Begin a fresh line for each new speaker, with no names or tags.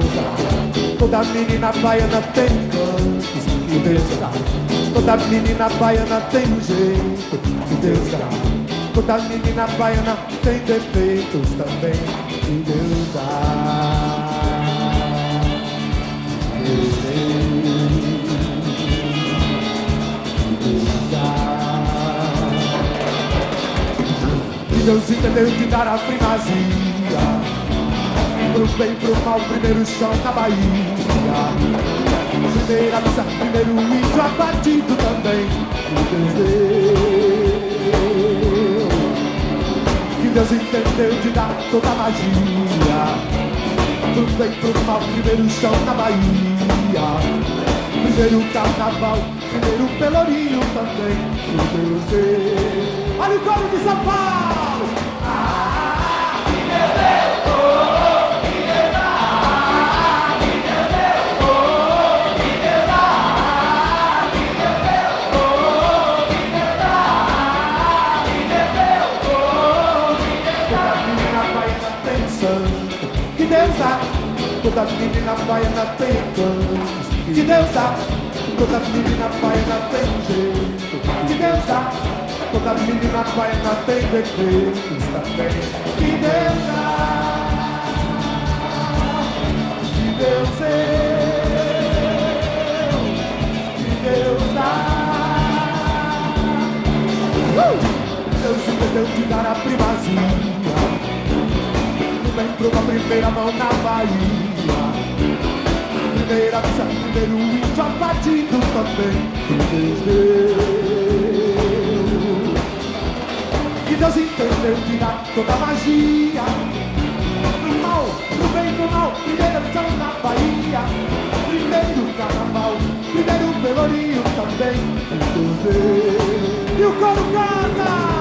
Toda menina baiana tem cantos que dançar. Toda menina baiana tem um jeito de dançar. Toda menina baiana tem defeitos também de dançar. Que Deus entendeu de dar a primazia, pro bem e pro mal, primeiro chão na Bahia. Primeira missa, primeiro índio abatido também. Que Deus entendeu de dar toda a magia, pro bem e pro mal, primeiro chão na Bahia. Primeiro carnaval, primeiro pelourinho também. Olha o coro de São Paulo! Toda menina baiana tem cantos que Deus dá. Toda menina baiana tem jeito que Deus dá. Toda menina baiana tem defeitos também que Deus dá. Que Deus dá. Deus entendeu de dar a primazia, entrou com a primeira mão na Bahia. Primeira missa, primeiro índio abatido também. Que Deus entendeu tirar toda a magia, pro mal, pro bem, pro mal. Primeira missão na Bahia. Primeiro carnaval, primeiro pelourinho também. E o coro canta!